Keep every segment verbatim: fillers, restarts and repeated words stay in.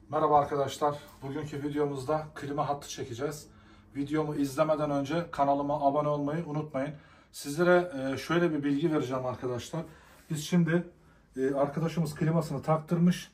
Merhaba arkadaşlar. Bugünkü videomuzda klima hattı çekeceğiz. Videomu izlemeden önce kanalıma abone olmayı unutmayın. Sizlere şöyle bir bilgi vereceğim arkadaşlar. Biz şimdi arkadaşımız klimasını taktırmış.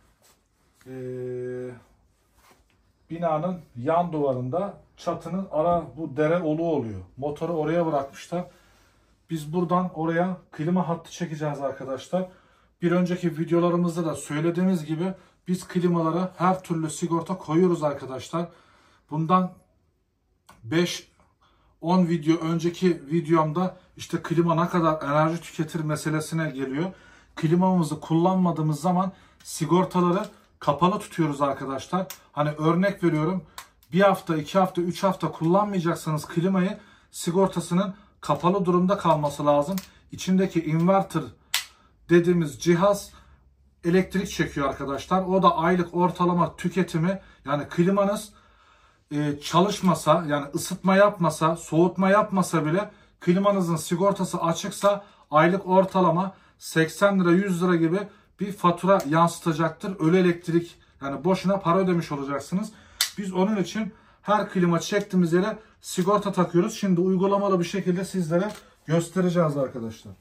Binanın yan duvarında çatının ara bu dere oluğu oluyor. Motoru oraya bırakmışlar. Biz buradan oraya klima hattı çekeceğiz arkadaşlar. Bir önceki videolarımızda da söylediğimiz gibi biz klimalara her türlü sigorta koyuyoruz arkadaşlar. Bundan beş on video önceki videomda işte klima ne kadar enerji tüketir meselesine geliyor. Klimamızı kullanmadığımız zaman sigortaları kapalı tutuyoruz arkadaşlar. Hani örnek veriyorum, bir hafta, iki hafta, üç hafta kullanmayacaksanız klimayı, sigortasının kapalı durumda kalması lazım. İçindeki inverter dediğimiz cihaz elektrik çekiyor arkadaşlar. O da aylık ortalama tüketimi, yani klimanız e, çalışmasa, yani ısıtma yapmasa, soğutma yapmasa bile klimanızın sigortası açıksa aylık ortalama seksen lira yüz lira gibi bir fatura yansıtacaktır. Ölü elektrik, yani boşuna para ödemiş olacaksınız. Biz onun için her klima çektiğimiz yere sigorta takıyoruz. Şimdi uygulamalı bir şekilde sizlere göstereceğiz arkadaşlar.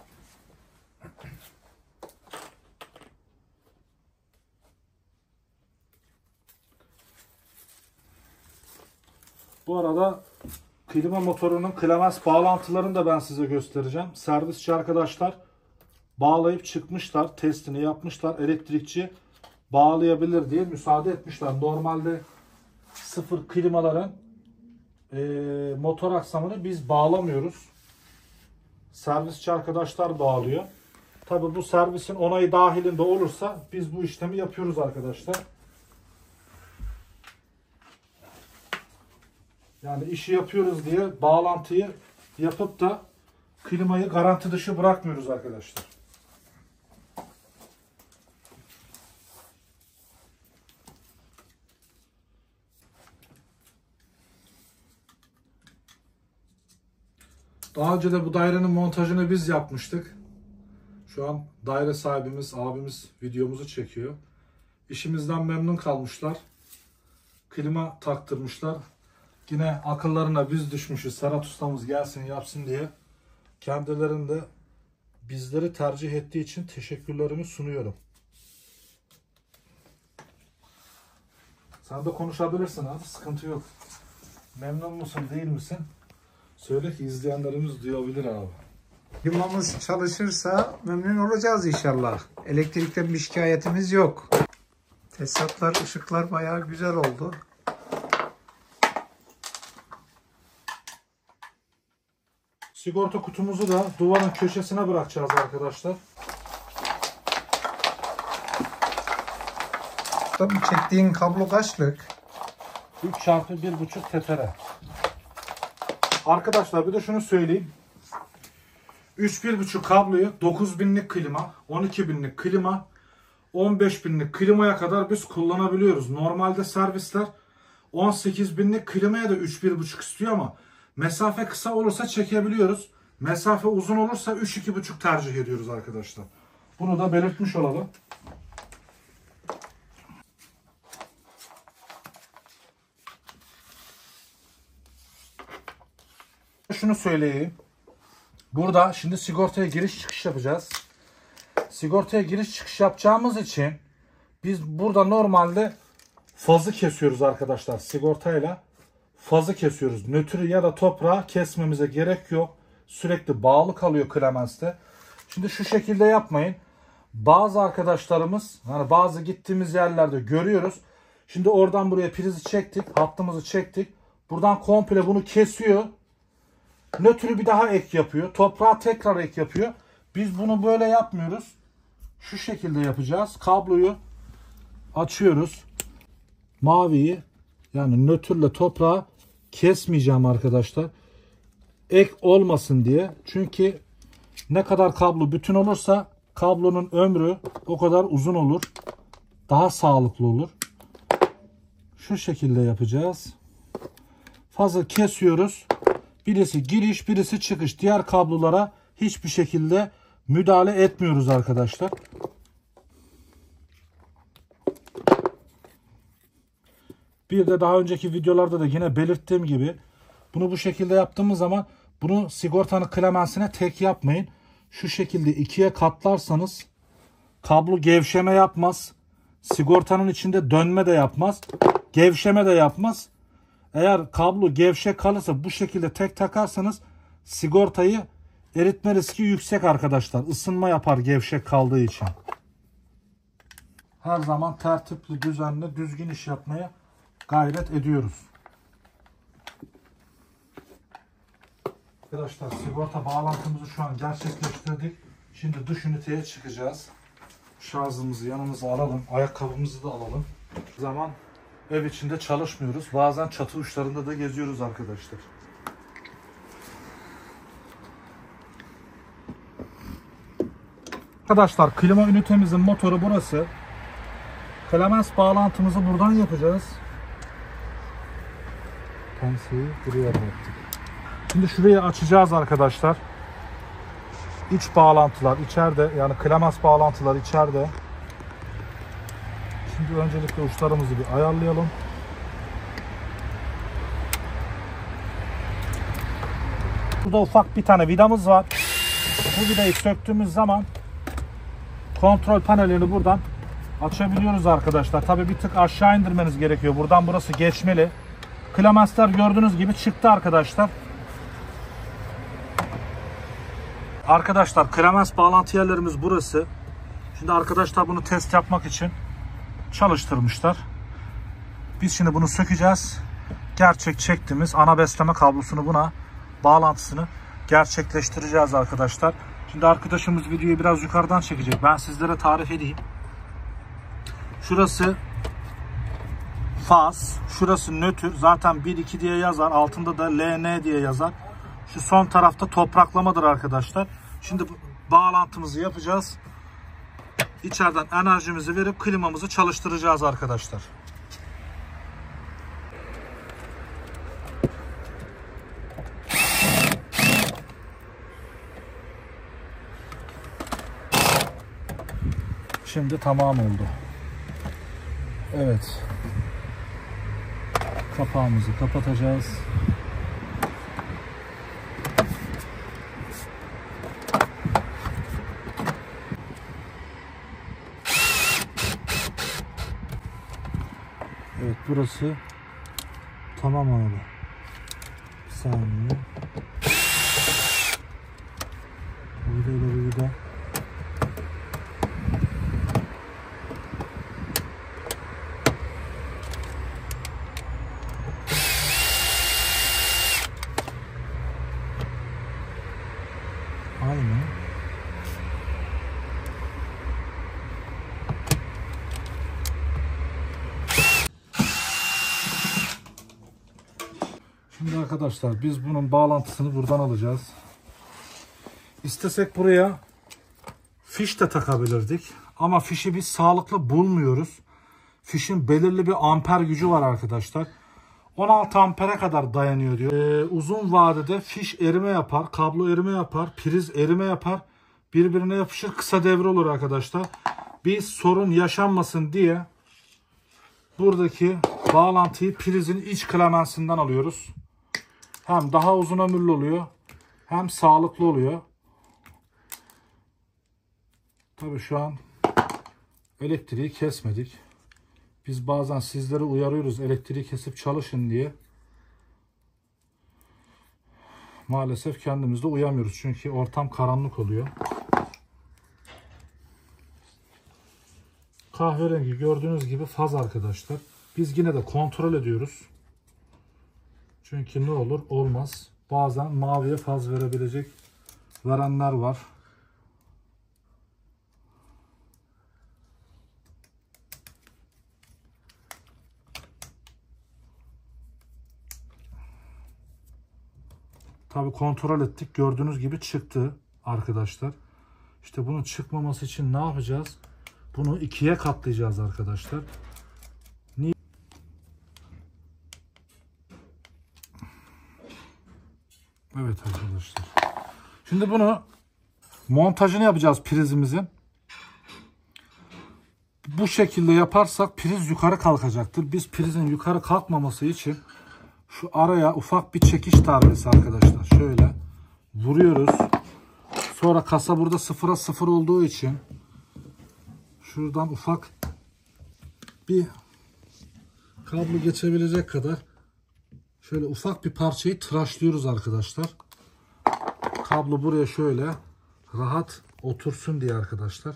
Bu arada klima motorunun klemens bağlantılarını da ben size göstereceğim. Servisçi arkadaşlar bağlayıp çıkmışlar, testini yapmışlar. Elektrikçi bağlayabilir diye müsaade etmişler. Normalde sıfır klimaların e, motor aksamını biz bağlamıyoruz. Servisçi arkadaşlar bağlıyor. Tabi bu servisin onayı dahilinde olursa biz bu işlemi yapıyoruz arkadaşlar. Yani işi yapıyoruz diye bağlantıyı yapıp da klimayı garanti dışı bırakmıyoruz arkadaşlar. Daha önce de bu dairenin montajını biz yapmıştık. Şu an daire sahibimiz, abimiz videomuzu çekiyor. İşimizden memnun kalmışlar. Klima taktırmışlar. Yine akıllarına biz düşmüşüz, Serhat ustamız gelsin yapsın diye. Kendilerinde bizleri tercih ettiği için teşekkürlerimi sunuyorum. Sen de konuşabilirsin abi, sıkıntı yok. Memnun musun, değil misin? Söyle ki izleyenlerimiz duyabilir abi. Klimamız çalışırsa memnun olacağız inşallah. Elektrikten bir şikayetimiz yok. Tesisatlar, ışıklar bayağı güzel oldu. Sigorta kutumuzu da duvarın köşesine bırakacağız arkadaşlar. Tabii çektiğin kablo kaçlık? üç çarpı bir buçuk tetere. Arkadaşlar bir de şunu söyleyeyim. üç bir buçuk kabloyu dokuz binlik klima, on iki binlik klima, on beş binlik klimaya kadar biz kullanabiliyoruz. Normalde servisler on sekiz binlik klimaya da üç bir buçuk istiyor ama mesafe kısa olursa çekebiliyoruz. Mesafe uzun olursa üç iki buçuk tercih ediyoruz arkadaşlar. Bunu da belirtmiş olalım. Şunu söyleyeyim. Burada şimdi sigortaya giriş çıkış yapacağız. Sigortaya giriş çıkış yapacağımız için biz burada normalde fazı kesiyoruz arkadaşlar. Sigortayla fazı kesiyoruz. Nötrü ya da toprağı kesmemize gerek yok. Sürekli bağlı kalıyor klemenste. Şimdi şu şekilde yapmayın. Bazı arkadaşlarımız, hani bazı gittiğimiz yerlerde görüyoruz. Şimdi oradan buraya prizi çektik. Hattımızı çektik. Buradan komple bunu kesiyor. Nötrü bir daha ek yapıyor. Toprağı tekrar ek yapıyor. Biz bunu böyle yapmıyoruz. Şu şekilde yapacağız. Kabloyu açıyoruz. Maviyi, yani nötrle toprağı kesmeyeceğim arkadaşlar. Ek olmasın diye. Çünkü ne kadar kablo bütün olursa kablonun ömrü o kadar uzun olur. Daha sağlıklı olur. Şu şekilde yapacağız. Fazla kesiyoruz. Birisi giriş, birisi çıkış. Diğer kablolara hiçbir şekilde müdahale etmiyoruz arkadaşlar. Bir de daha önceki videolarda da yine belirttiğim gibi bunu bu şekilde yaptığımız zaman bunu sigortanın klemensine tek yapmayın. Şu şekilde ikiye katlarsanız kablo gevşeme yapmaz. Sigortanın içinde dönme de yapmaz. Gevşeme de yapmaz. Eğer kablo gevşek kalırsa bu şekilde tek takarsanız sigortayı eritme riski yüksek arkadaşlar. Isınma yapar gevşek kaldığı için. Her zaman tertipli, düzenli, düzgün iş yapmaya gayret ediyoruz. Arkadaşlar sigorta bağlantımızı şu an gerçekleştirdik. Şimdi dış üniteye çıkacağız. Şarjımızı yanımıza alalım. Ayakkabımızı da alalım. O zaman ev içinde çalışmıyoruz. Bazen çatı uçlarında da geziyoruz arkadaşlar. Arkadaşlar klima ünitemizin motoru burası. Klemens bağlantımızı buradan yapacağız. Penseyi buraya bıraktık. Şimdi şurayı açacağız arkadaşlar. İç bağlantılar içeride, yani klemens bağlantılar içeride. Şimdi öncelikle uçlarımızı bir ayarlayalım. Burada ufak bir tane vidamız var. Bu vidayı söktüğümüz zaman kontrol panelini buradan açabiliyoruz arkadaşlar. Tabii bir tık aşağı indirmeniz gerekiyor. Buradan burası geçmeli. Klemensler gördüğünüz gibi çıktı arkadaşlar. Arkadaşlar klemens bağlantı yerlerimiz burası. Şimdi arkadaşlar bunu test yapmak için çalıştırmışlar. Biz şimdi bunu sökeceğiz. Gerçek çektiğimiz ana besleme kablosunu buna bağlantısını gerçekleştireceğiz arkadaşlar. Şimdi arkadaşımız videoyu biraz yukarıdan çekecek. Ben sizlere tarif edeyim. Şurası faz, şurası nötr. Zaten bir iki diye yazar. Altında da L N diye yazar. Şu son tarafta topraklamadır arkadaşlar. Şimdi bağlantımızı yapacağız. İçeriden enerjimizi verip klimamızı çalıştıracağız arkadaşlar. Şimdi tamam oldu. Evet. Kapağımızı kapatacağız. Evet, burası tamam abi. Bir saniye. Burada da burada. Aynı. Şimdi arkadaşlar biz bunun bağlantısını buradan alacağız. İstesek buraya fiş de takabilirdik. Ama fişi biz sağlıklı bulmuyoruz. Fişin belirli bir amper gücü var arkadaşlar. on altı ampere kadar dayanıyor diyor. Ee, uzun vadede fiş erime yapar, kablo erime yapar, priz erime yapar. Birbirine yapışır, kısa devre olur arkadaşlar. Bir sorun yaşanmasın diye buradaki bağlantıyı prizin iç klemensinden alıyoruz. Hem daha uzun ömürlü oluyor, hem sağlıklı oluyor. Tabii şu an elektriği kesmedik. Biz bazen sizleri uyarıyoruz elektriği kesip çalışın diye. Maalesef kendimiz de uyamıyoruz. Çünkü ortam karanlık oluyor. Kahverengi gördüğünüz gibi faz arkadaşlar. Biz yine de kontrol ediyoruz. Çünkü ne olur olmaz. Bazen maviye faz verebilecek verenler var. Tabi kontrol ettik. Gördüğünüz gibi çıktı arkadaşlar. İşte bunun çıkmaması için ne yapacağız? Bunu ikiye katlayacağız arkadaşlar. Niye? Evet arkadaşlar. Şimdi bunu montajını yapacağız prizimizin. bu şekilde yaparsak priz yukarı kalkacaktır. Biz prizin yukarı kalkmaması için şu araya ufak bir çekiş darbesi arkadaşlar. Şöyle vuruyoruz. Sonra kasa burada sıfıra sıfır olduğu için şuradan ufak bir kablo geçebilecek kadar şöyle ufak bir parçayı tıraşlıyoruz arkadaşlar. Kablo buraya şöyle rahat otursun diye arkadaşlar.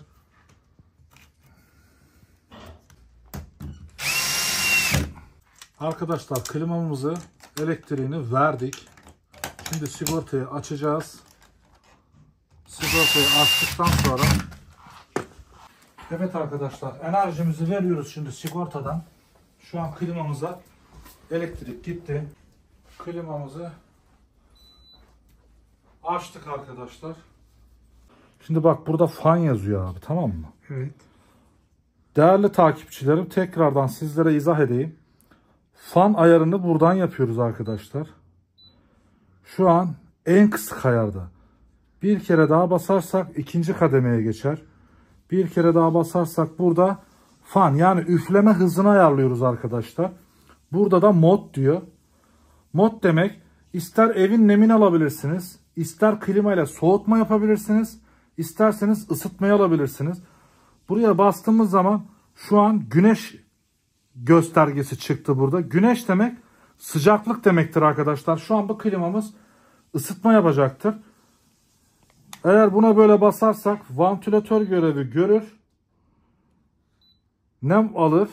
Arkadaşlar klimamızı, elektriğini verdik. Şimdi sigortayı açacağız. Sigortayı açtıktan sonra evet arkadaşlar enerjimizi veriyoruz şimdi sigortadan. Şu an klimamıza elektrik gitti. Klimamızı açtık arkadaşlar. Şimdi bak burada fan yazıyor abi, tamam mı? Evet. Değerli takipçilerim, tekrardan sizlere izah edeyim. Fan ayarını buradan yapıyoruz arkadaşlar. Şu an en kısık ayarda. Bir kere daha basarsak ikinci kademeye geçer. Bir kere daha basarsak burada fan yani üfleme hızını ayarlıyoruz arkadaşlar. Burada da mod diyor. Mod demek ister evin nemini alabilirsiniz, ister klima ile soğutma yapabilirsiniz, isterseniz ısıtmayı alabilirsiniz. Buraya bastığımız zaman şu an güneş göstergesi çıktı burada. Güneş demek sıcaklık demektir arkadaşlar. Şu an bu klimamız ısıtma yapacaktır. Eğer buna böyle basarsak vantilatör görevi görür. Nem alır.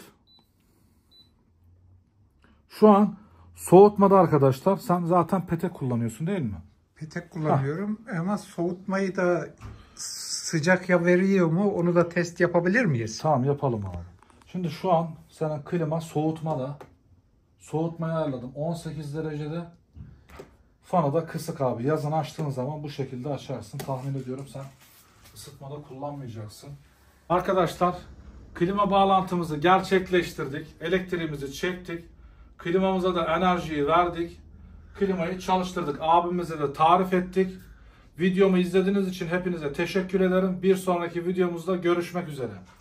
Şu an soğutmada arkadaşlar. Sen zaten petek kullanıyorsun değil mi? Petek kullanıyorum ha. Ama soğutmayı da sıcak ya veriyor mu onu da test yapabilir miyiz? Tamam, yapalım abi. Şimdi şu an senin klima soğutmada. Soğutmayı ayarladım on sekiz derecede. Fanı da kısık abi. Yazın açtığın zaman bu şekilde açarsın. Tahmin ediyorum sen ısıtmada kullanmayacaksın. Arkadaşlar klima bağlantımızı gerçekleştirdik. Elektriğimizi çektik. Klimamıza da enerjiyi verdik. Klimayı çalıştırdık. Abimize de tarif ettik. Videomu izlediğiniz için hepinize teşekkür ederim. Bir sonraki videomuzda görüşmek üzere.